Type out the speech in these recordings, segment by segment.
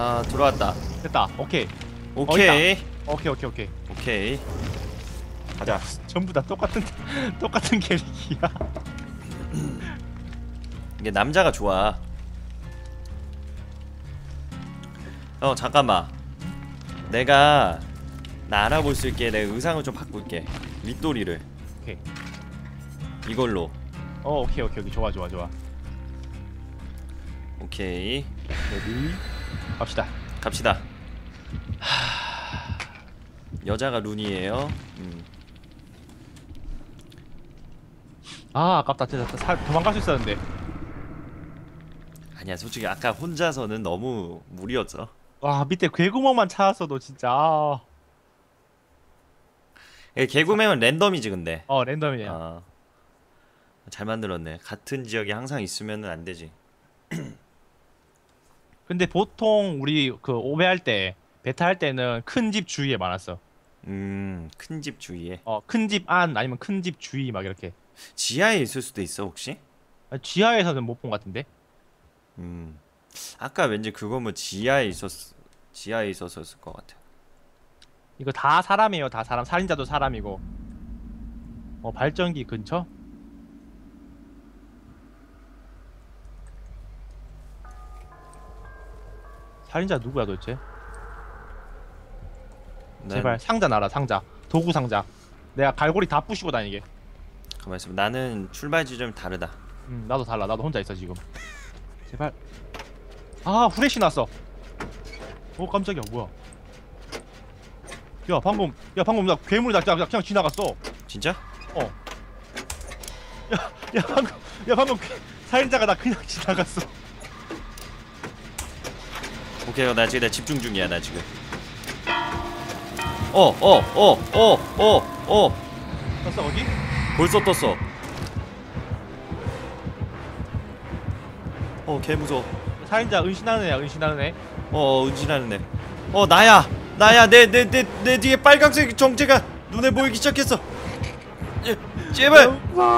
들어왔다. 됐다. 오케이. 오케이. 오케이. 가자. 전부 다 똑같은 캐릭이야. 이게 남자가 좋아. 잠깐만. 나 알아볼 수 있게 내가 의상을 좀 바꿀게. 윗도리를. 오케이. 이걸로. 오케이. 좋아. 오케이. 레디. 갑시다. 여자가 룬이에요. 아깝다. 진짜 도망갈 수 있었는데. 아니야, 솔직히 아까 혼자서는 너무 무리였어. 와, 밑에 괴구멍만 찾았어도 진짜. 개구멍은 랜덤이지 근데. 랜덤이야. 잘 만들었네. 같은 지역에 항상 있으면은 안 되지. 근데 보통 우리 그 오베 할 때, 베타 할 때는 큰 집 주위에 많았어. 큰 집 주위에. 큰 집 안 아니면 큰 집 주위 막 이렇게. 지하에 있을 수도 있어 혹시? 지하에서는 못 본 것 같은데. 아까 왠지 그거면 지하에 있었을 것 같아. 이거 다 사람이에요. 다 사람. 살인자도 사람이고. 발전기 근처? 살인자 누구야 도대체? 제발 상자 나라. 상자. 도구 상자. 내가 갈고리 다 부시고 다니게. 가만 있어. 나는 출발 지점이 다르다. 나도 달라. 나도 혼자 있어 지금. 제발. 후레쉬 났어. 깜짝이야. 뭐야? 야 방금 나 괴물이 그냥 지나갔어. 진짜? 방금 살인자가 나 그냥 지나갔어. 오케이, 나 집중 중이야. 나 지금. 떴어 거기? 벌써 떴어. 개 무서워. 살인자 은신하는 애야. 은신하는 애. 은신하는 애. 나야. 내 뒤에 빨강색 정체가 눈에 보이기 시작했어. 제발.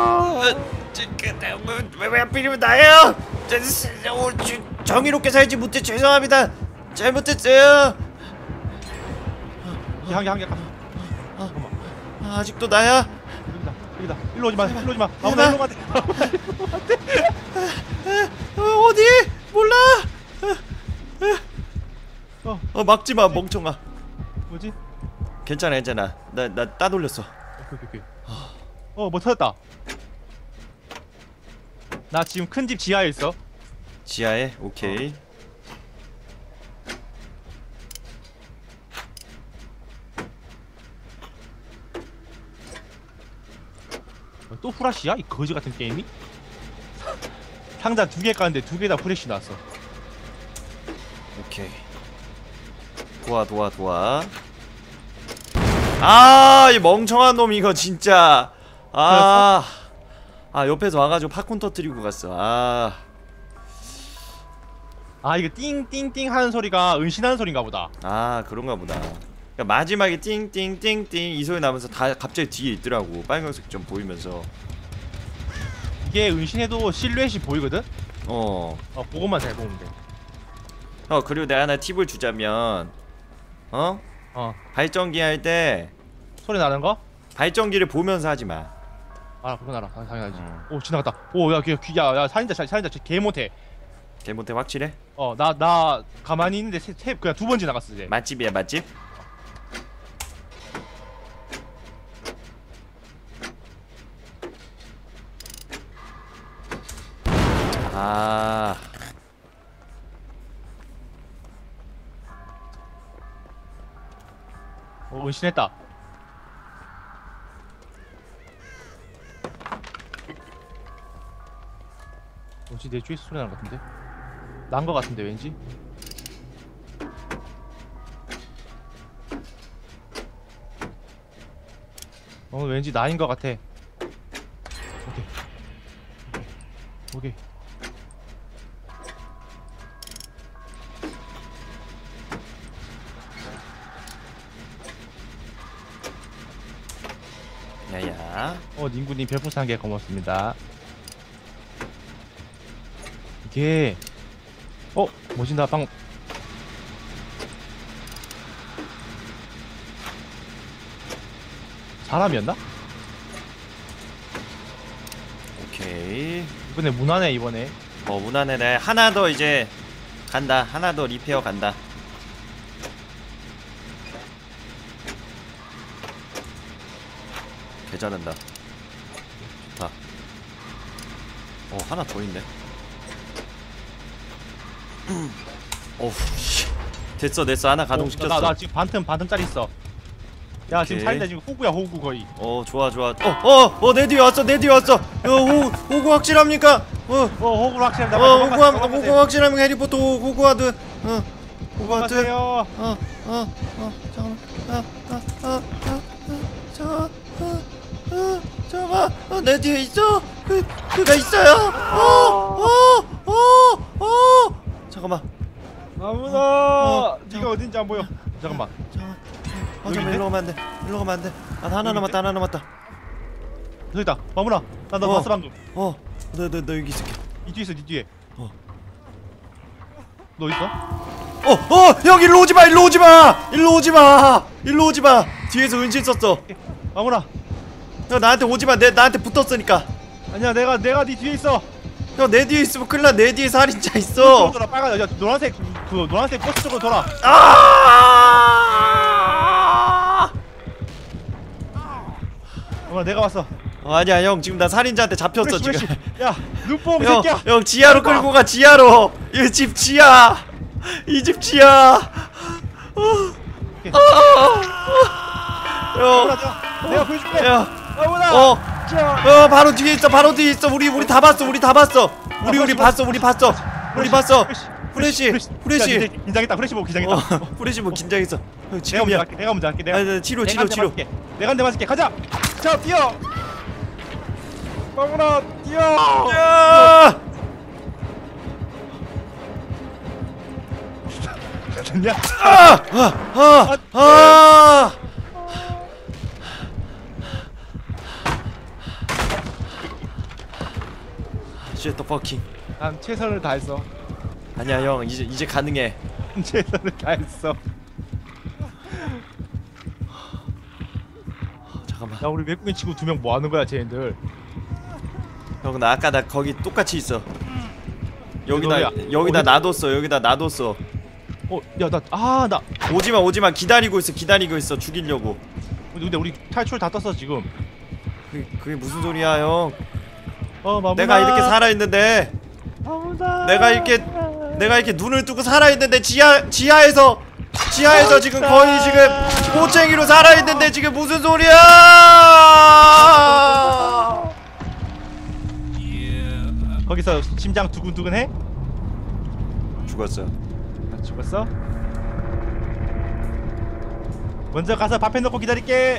왜 하필이면 나예요? 정의롭게 살지 못해 죄송합니다. 잘못했어요. 한개 아직도 나야? 여기다. 일로 오지 마. 아무나 일로 가대. 어디? 몰라. 막지 마, 멍청아. 뭐지? 괜찮아. 나 따돌렸어. 오케이. 뭐 터졌다. 나 지금 큰 집 지하에 있어. 지하에? 오케이. 또 후라시야? 이 거지 같은 게임이? 상자 2개 까는데 2개 다 후레쉬 나왔어. 오케이. 도와. 이 멍청한 놈 이거 진짜. 옆에서 와가지고 팝콘 터뜨리고 갔어. 이거 띵띵띵 하는 소리가 은신하는 소린가 보다. 그런가 보다. 그러니까 마지막에 띵띵띵띵 이 소리 나면서 다 갑자기 뒤에 있더라고. 빨간색 좀 보이면서. 이게 은신해도 실루엣이 보이거든? 그것만 잘 보면 돼. 그리고 내가 하나 팁을 주자면 발전기 할 때 소리 나는 거? 발전기를 보면서 하지마. 그건 알아. 당연하지. 지나갔다. 야 살인자 개 못해. 개 못해 확실해? 나 가만히 있는데 그냥 2번 지나갔어 이제. 맛집이야 맛집? 은신했다. 뭐지? 내 주위에서 소리 나는 것 같은데? 난 것 같은데 왠지? 왠지 나인 것 같아. 오케이. 야야. 닝구님 별풍선 1개 고맙습니다. 이게 뭐지? 나 방금 바람이었나? 오케이. 이번에 무난해 이번에. 무난해네. 하나 더 이제 간다. 하나 더 리페어 간다. 개 잘한다. 좋다. 하나 더 있네. 어우 씨. 됐어 하나 가동시켰어. 나 지금 반틈짜리 있어. 야 오케이. 지금 살인자 지금 호구야 호구 거의. 좋아 내 뒤에 왔어 호구 확실합니까? 호구 확실합니다. 호구 확실하면 해리포터 호구와드 호구와드 안녕하세요. 잠깐만 내 뒤에 있어 그가 있어요 잠깐만 아무나 네가 어딘지 안 보여. 잠깐만. 잠깐만 일로 가면 안돼 하나 남았다 저기 있다. 마무나. 나 봤어 방금. 너 여기 있을게. 이 뒤에 있어 니 뒤에. 너 있어? 형 일로 오지마 뒤에서 은신 썼어. 마무나. 형 나한테 오지마 나한테 붙었으니까. 아니야 내가 네 뒤에 있어. 형 내 뒤에 있으면 큰일 나. 내 뒤에 살인자 있어. 돌아 빨간 야 노란색 노란색 버스 쪽으로 돌아. 내가 왔어. 아니야 형 지금 나 살인자한테 잡혔어 지금. 야 눈뽕 새끼야. 형 지하로 끌고 가 지하로. 이 집 지하. 이 집 지하. 형. 내가 보여줄게. 야. 아무나. 바로 뒤에 있어. 우리 다 봤어. 우리 봤어. 후레쉬. 긴장했다. 후레쉬 보고 긴장했다. 후레쉬 뭐 긴장했어. 형 내가 지금이야. 먼저 할게. 내가 치료. 내가 한 대 맞을게. 가자. 자 뛰어. 마무나 뛰어. 야! 됐냐? Shit the fucking. 난 최선을 다했어. 아니야 형 이제 가능해. 최선을 다했어. 잠깐만. 야 우리 외국인 친구 2명 뭐 하는 거야 쟤네들? 형 나 아까 나 거기 똑같이 있어. 너야. 여기다 놔뒀어. 나 오지마 기다리고 있어 죽이려고. 근데 우리 탈출 다 떴어 지금. 그게 무슨 소리야 형? 마무나. 내가 이렇게 살아있는데. 마무나. 내가 이렇게 눈을 뜨고 살아있는데 지하에서 지금 거의 지금 꼬챙이로 살아있는데 지금 무슨 소리야? 거기서 심장 두근두근해? 죽었어. 죽었어? 먼저 가서 밥 해놓고 기다릴게.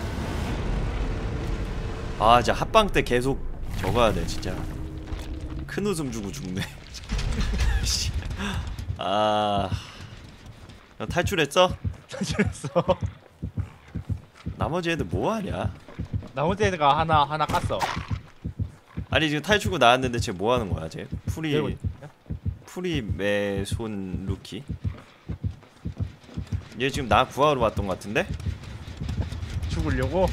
진짜 합방 때 계속 저거 하네 진짜. 큰 웃음 주고 죽네. 너 탈출했어? 탈출했어. 나머지 애들 뭐 하냐? 나머지 애가 하나 깠어. 아니 지금 탈출구 나왔는데 쟤 뭐 하는 거야 쟤? 이러고 프리메손 루키? 얘 지금 나 구하러 왔던 것 같은데? 죽으려고?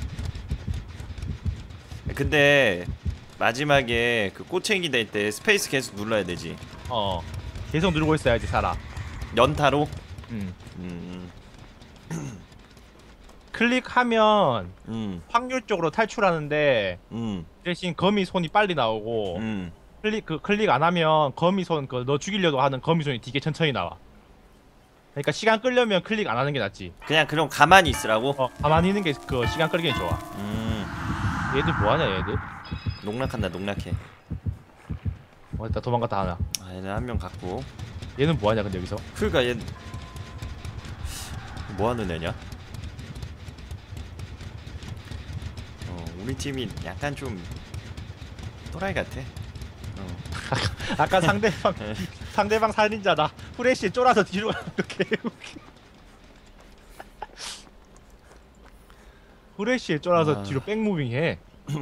근데 마지막에 그 꼬챙이 될 때 스페이스 계속 눌러야 되지. 계속 누르고 있어야지 살아. 연타로? 클릭하면 확률적으로 탈출하는데 대신 거미 손이 빨리 나오고 클릭 안 하면 거미 손 너 죽이려고 하는 거미 손이 되게 천천히 나와. 그러니까 시간 끌려면 클릭 안 하는 게 낫지. 그냥 그럼 가만히 있으라고? 가만히 있는 게 그 시간 끌기엔 좋아. 얘들 뭐 하냐 얘들? 농락한다 농락해. 됐다 도망갔다 하나. 얘는 한 명 갖고. 얘는 뭐 하냐 근데 여기서? 그러니까 얘 뭐 하는 애냐? 우리 팀이 약간 좀 또라이 같아. 아까 상대방 살인자다. 후레쉬에 쫄아서 뒤로 가는 거 개웃겨. 후레쉬에 쫄아서 뒤로 백무빙해.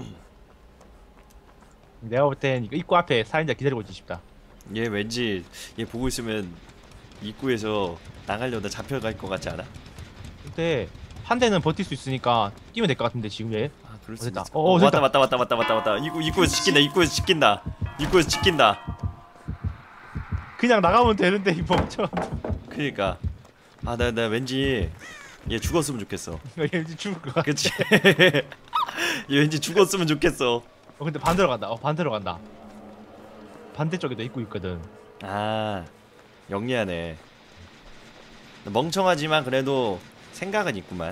내가 볼 땐 이거 입구 앞에 살인자 기다리고 있지 싶다. 얘 왠지 얘 보고 있으면 입구에서 나가려다 잡혀갈 것 같지 않아? 근데 한 대는 버틸 수 있으니까 뛰면 될 것 같은데 지금 얘. 아 그럴 수 됐다. 있어. 됐다. 왔다. 입구에서 지킨다. 입구에서 지킨다. 그냥 나가면 되는데 이 멍청한. 그니까. 아 나 왠지 얘 죽었으면 좋겠어. 얘 왠지 죽을 것 같아. 그치? 얘 왠지 죽었으면 좋겠어. 근데 반대로 간다. 반대로 간다. 반대쪽에도 입구 있거든. 아 영리하네. 멍청하지만 그래도 생각은 있구만.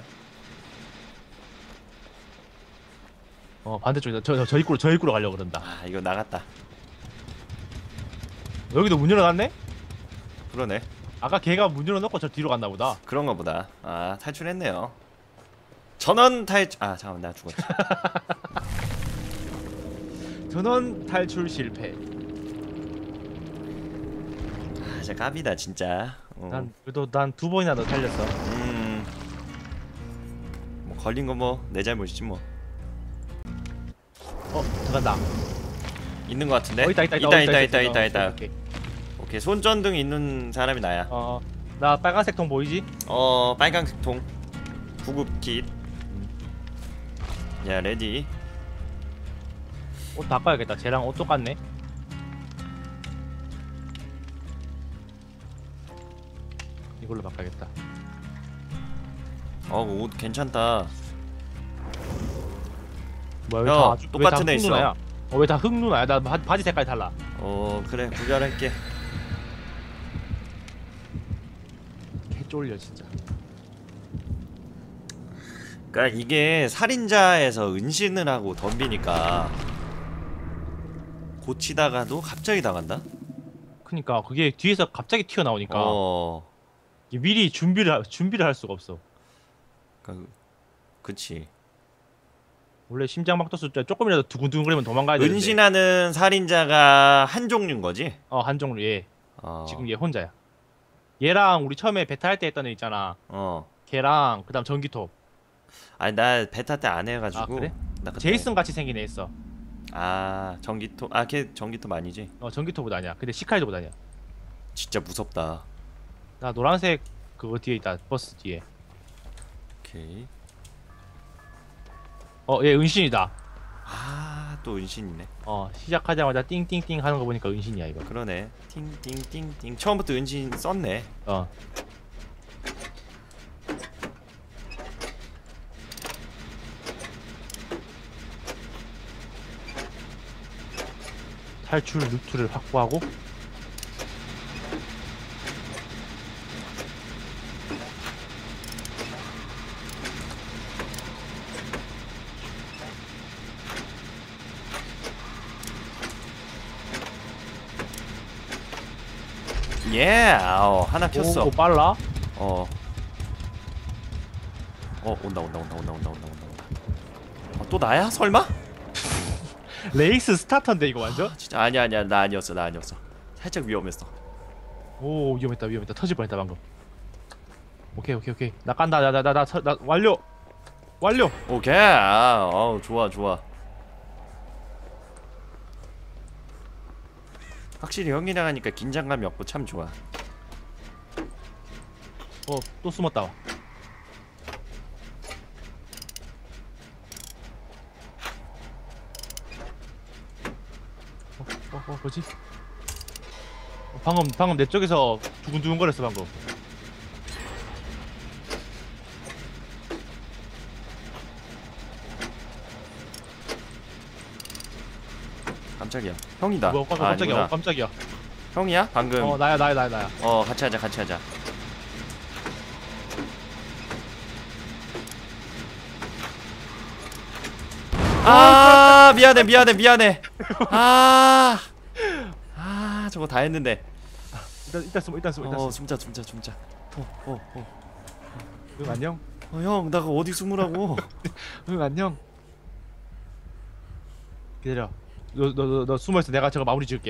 반대쪽에 저 입구로 가려고 그런다. 아 이거 나갔다. 여기도 문 열어놨네? 그러네. 아까 걔가 문 열어놓고 저 뒤로 갔나 보다. 그런가 보다. 아 탈출했네요. 전원 탈출. 아 잠깐만 나 죽었지. 전원 탈출 실패. 아 진짜 깝이다 진짜. 난 그래도 난 2번이나 더 살렸어. 뭐 걸린 거 뭐 내 잘못이지 뭐. 들어간다. 있는 거 같은데? 있다. 있다. 오케이 손전등 있는 사람이 나야. 나 빨간색 통 보이지? 빨간색 통. 구급킷. 야 레디. 옷 바꿔야겠다. 쟤랑 옷 똑같네. 이걸로 바꿔야겠다. 옷 괜찮다. 뭐야? 야, 왜 똑같은 애 있어. 흑누나야? 왜 다 흑누나야? 나 바지 색깔 달라. 그래 구별할게. 개 쫄려 진짜. 그러니까 이게 살인자에서 은신을 하고 덤비니까 고치다가도 갑자기 당한다. 그니까 그게 뒤에서 갑자기 튀어나오니까 이게 미리 준비를 할 수가 없어. 그치. 원래 심장 박도수 조금이라도 두근두근거리면 도망가야 되는데. 은신하는 살인자가 한 종류인 거지? 한 종류 얘. 어. 지금 얘 혼자야. 얘랑 우리 처음에 베타 할 때 했던 애 있잖아. 걔랑 그다음 전기톱. 아니 나 베타 때 안 해가지고. 아 그래? 나 그때... 제이슨 같이 생긴 애 있어. 아 전기톱. 걔 전기톱 아니지? 전기톱은 아니야. 근데 시카이도보다 아니야. 진짜 무섭다. 나 노란색 그거 뒤에 있다. 버스 뒤에. 오케이. 얘 은신이다. 또 은신이네. 시작하자마자 띵띵띵 하는 거 보니까 은신이야 이거. 그러네. 띵띵띵띵. 처음부터 은신 썼네. 탈출 루트를 확보하고. 하나 켰어. 오 빨라? 온다. 또 나야? 설마? 레이스 스타터인데 이거 완전? 진짜 아니야. 나 아니었어. 살짝 위험했어. 오 위험했다. 터질 뻔했다 방금. 오케이. 나 깐다. 나 완료. 오케이. 좋아. 확실히 형이랑 하니까 긴장감이 없고 참 좋아. 또 숨었다. 뭐지? 방금 내 쪽에서 두근두근거렸어 방금. 깜짝이야. 형이다. 깜짝이야. 아니구나. 형이야? 방금. 나야. 같이 하자. 미안해. 저거 다 했는데. 일단 숨어. 숨자. 응 안녕. 형, 나가 어디 숨으라고? 응 안녕. 기다려. 너 숨어있어. 내가 저거 마무리 지을게.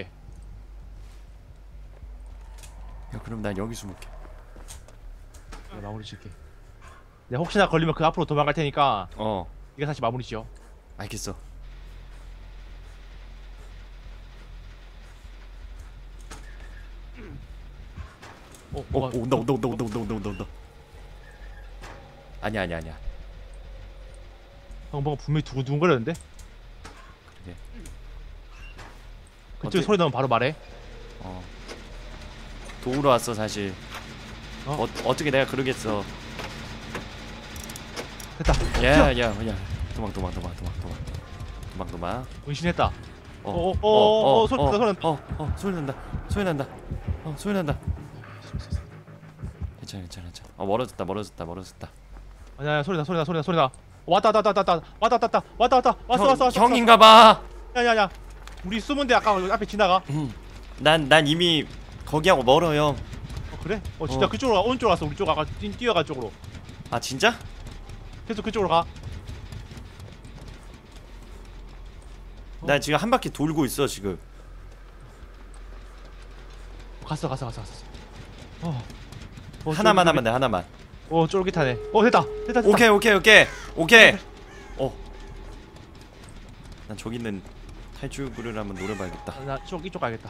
야, 그럼 난 여기 숨을게. 내가 마무리 지을게. 내가 혹시나 걸리면 그 앞으로 도망갈 테니까 네가 다시 마무리 지어. 알겠어. 온다. 아니야 아니야 아니야. 뭔가 분명히 두근두근거렸는데? 그래. 그쪽 소리 나면 바로 말해. 도우러 왔어 사실. 어떻게 내가 그러겠어. 됐다. 야야야 도망. 은신했다. 소리 난다. 괜찮아. 멀어졌다. 아니야, 소리 나. 왔다. 왔어. 형인가봐. 야야야. 우리 숨은데 아까 앞에 지나가. 난 이미 거기하고 멀어요. 그래? 진짜 그쪽으로 가. 오른쪽으로 갔어. 우리 쪽 아까 뛰어갈 쪽으로. 아 진짜? 계속 그쪽으로 가. 나 지금 한 바퀴 돌고 있어 지금. 갔어. 하나만 하면 돼 하나만. 쫄깃하네. 됐다. 오케이. 난 저기 있는 탈출구를 한번 노려봐야겠다. 나 이쪽 가야겠다.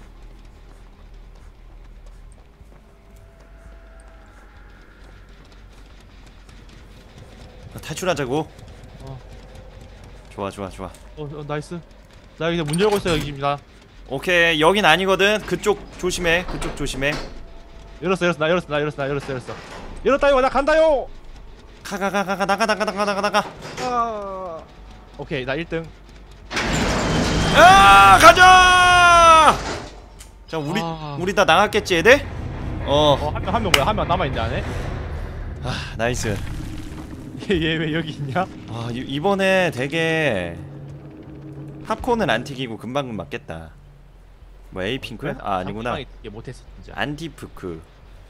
탈출하자고. 좋아. 나이스. 나 여기 문 열고 있어 여기입니다. 오케이 여긴 아니거든. 그쪽 조심해. 열었어. 열었다요. 나 간다요. 가 나가. 오케이 나 1등. 가자. 자 우리 다 나갔겠지 애들? 한 명 뭐야? 한 명 남아 있네 안에. 나이스. 얘 왜 여기 있냐? 이번에 되게 팝콘은 안 튀기고 금방 맞겠다. 뭐 에이핑크야? 아니구나. 이게 못했어 진짜. 안디프크.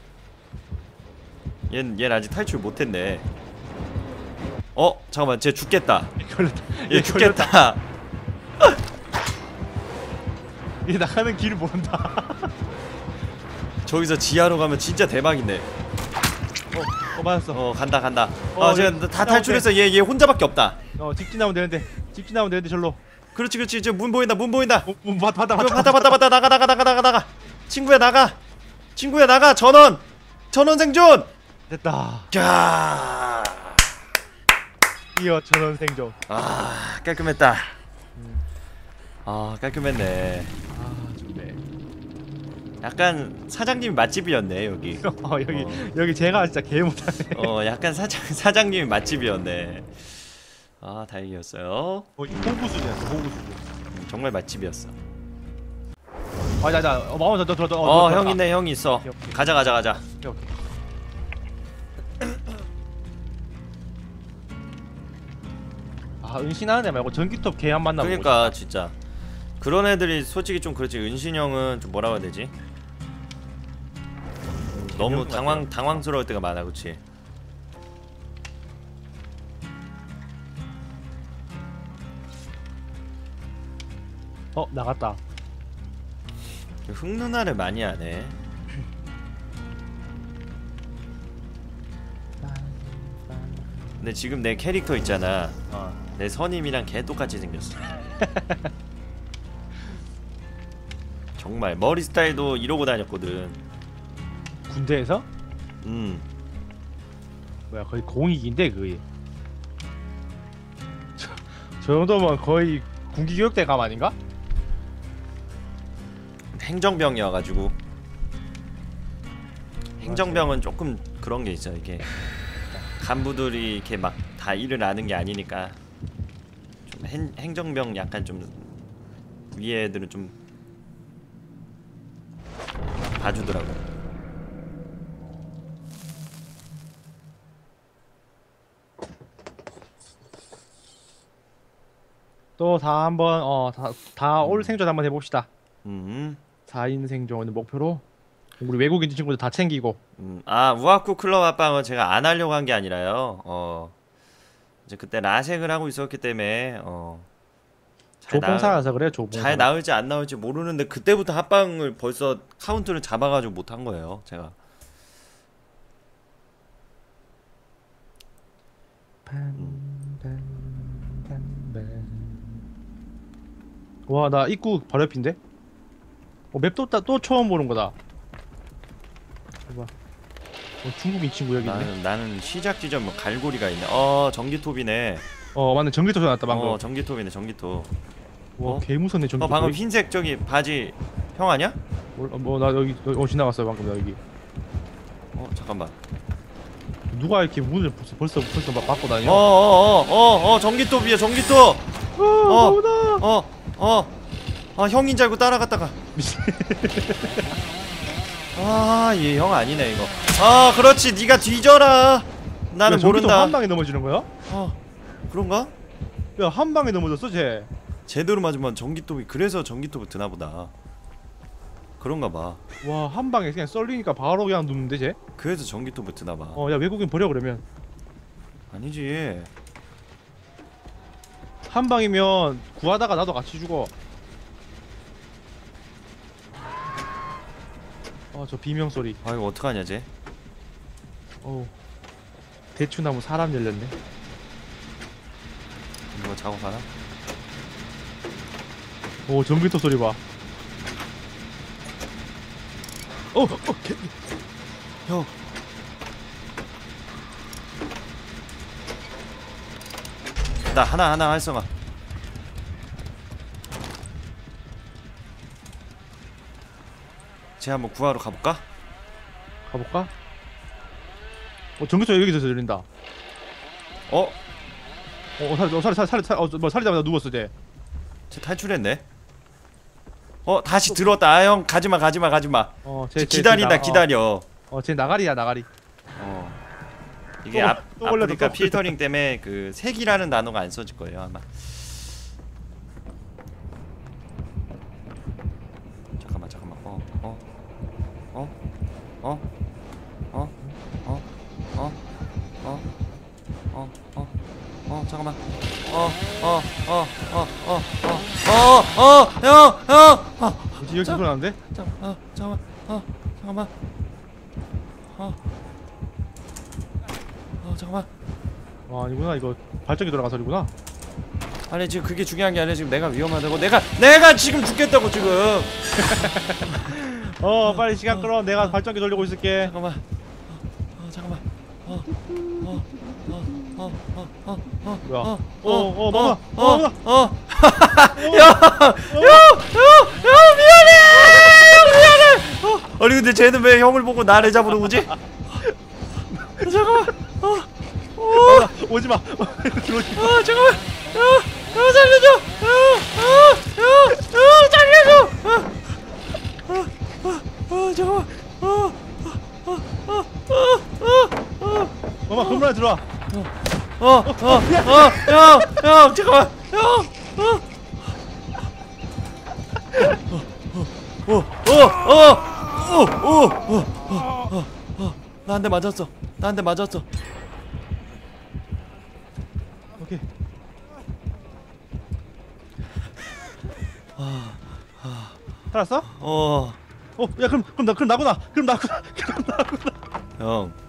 얘는 아직 탈출 못했네. 잠깐만 쟤 죽겠다. 얘 죽겠다. 얘 나가는 길을 모른다. 저기서 지하로 가면 진짜 대박인데. 맞았어. 간다. 지금 다 탈출했어. 얘 혼자밖에 없다. 직진하면 되는데 절로. 그렇지. 저 문 보인다. 문 봤다. 나가. 친구야 나가. 전원 생존. 됐다. 자. 이어 전원 생존. 깔끔했다. 깔끔했네. 좋네. 약간 사장님이 맛집이었네 여기. 여기 제가 진짜 개 못하네. 약간 사장님이 맛집이었네. 다행이었어요. 호구 수준. 정말 맛집이었어. 자, 마마 더. 형 있네, 형 있어. 오케이. 가자. 오케이. 은신하는 애 말고 전기톱 걔 한 만나보고. 그러니까 진짜 그런 애들이 솔직히 좀 그렇지. 은신형은 좀 뭐라고 해야 되지? 너무 당황스러울 때가 많아, 그렇지? 나갔다. 흑누나를 많이 하네. 근데 지금 내 캐릭터 있잖아. 내 선임이랑 개 똑같이 생겼어. 정말 머리 스타일도 이러고 다녔거든. 군대에서? 뭐야 거의 공익인데 그게. 저 정도면 거의 군기교육대 감 아닌가? 행정병이어가지고. 행정병은 조금 그런 게 있어. 이게 간부들이 이렇게 막 다 일을 아는 게 아니니까 좀 행정병 약간 좀 위에 애들은 좀 봐주더라고. 또 다 한번 다 올 생존 한번 해봅시다. 4인 생존 목표로 우리 외국인 친구들 다 챙기고. 우아쿠 클럽 합방은 제가 안 하려고 한 게 아니라요. 이제 그때 라섹을 하고 있었기 때문에 조봉사라서 그래요. 조봉사. 잘 나올지 안 나올지 모르는데 그때부터 합방을 벌써 카운트를 잡아가지고 못 한 거예요, 제가. 와, 나 입구 바로 옆인데? 맵 또 처음 보는 거다. 중국인 친구 여기 있네. 나는 시작 지점 뭐 갈고리가 있네. 전기톱이네. 맞네. 전기톱 나왔다 방금. 전기톱이네 전기톱. 와, 개 무섭네 전기톱. 방금 흰색 저기 바지 형 아니야? 나 여기 지나갔어요 방금 나 여기. 잠깐만. 누가 이렇게 문을 벌써 막 막고 다녀? 전기톱이야 전기톱. 나오다. 형인 줄 알고 따라갔다가. 얘 형 아니네 이거. 그렇지 네가 뒤져라. 나는 모른다. 한 방에 넘어지는 거야? 그런가? 야, 한 방에 넘어졌어 쟤. 제대로 맞으면 전기톱이 그래서 전기톱을 드나 보다. 그런가 봐. 와, 한 방에 그냥 썰리니까 바로 그냥 눕는데 쟤? 그래서 전기톱을 드나 봐. 야, 외국인 버려 그러면. 아니지. 한 방이면 구하다가 나도 같이 죽어. 저 비명 소리. 이거 어떡하냐 쟤? 대추나무 사람 열렸네. 누가 작업하나? 전기톱 소리 봐. 형. 나 하나 활성화. 쟤 한번 구하러 가볼까? 가볼까? 전기톱 여기서 들린다. 살리자마자 누웠어 쟤. 쟤 탈출했네. 다시 들어왔다. 형 가지마. 쟤 기다려. 쟤 나가리야 나가리. 이게 아프리카 필터링 때문에 그 색이라는 단어가 안 써질 거예요 아마. 잠깐만. 잠깐만. 형. 뭐지 여기 소리 나는데? 잠깐만. 잠깐만. 아니구나 이거 발전기 돌아간 소리구나. 아니 지금 그게 중요한 게 아니라 지금 내가 위험하다고. 내가 지금 죽겠다고 지금. 빨리 시간 끌어. 내가 발전기 돌리고 있을게. 잠깐만. 뭐야? 미안해. 아니 근데 쟤는 왜 형을 보고 나를 잡으러 오지? 잠깐만. 오지마. 잠깐만. 살려줘. 살려줘. 잠깐만. 엄마 건물 안에 들어와. 형, 잠깐만. 나 한 대 맞았어. 오케이. 살았어? 어. 야 그럼 나구나. 형